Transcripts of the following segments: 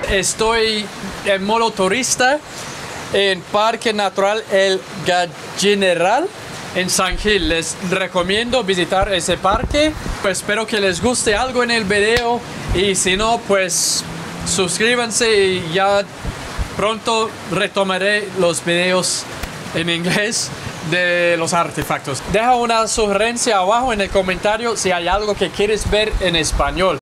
Estoy en modo turista en Parque Natural El Gallineral en San Gil. Les recomiendo visitar ese parque. Pues espero que les guste algo en el video y si no, pues suscríbanse y ya pronto retomaré los videos en inglés de los artefactos. Deja una sugerencia abajo en el comentario si hay algo que quieres ver en español.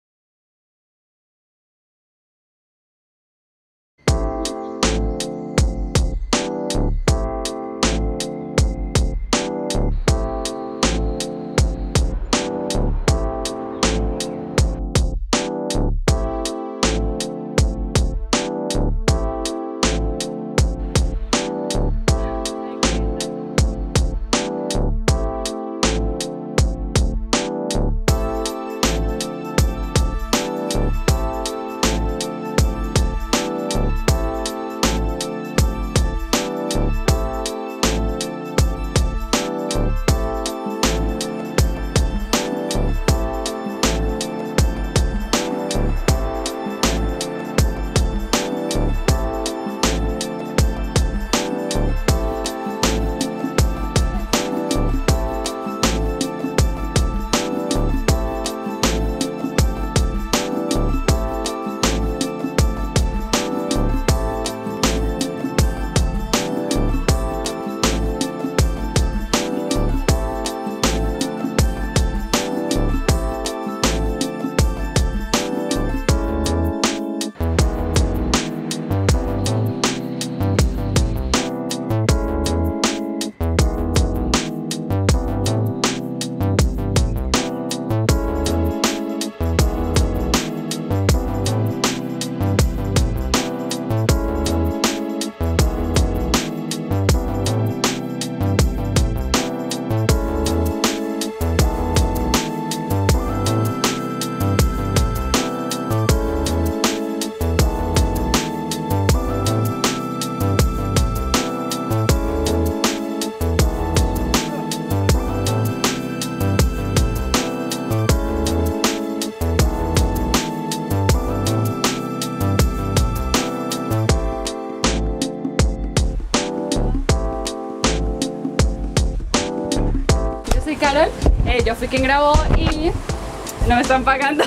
Carol, yo fui quien grabó y no me están pagando.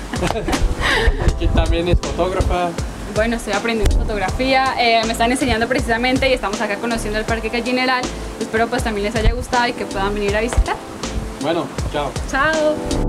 Que también es fotógrafa. Bueno, estoy aprendiendo fotografía, me están enseñando precisamente y estamos acá conociendo el Parque Gallineral. Espero pues también les haya gustado y que puedan venir a visitar. Bueno, chao. Chao.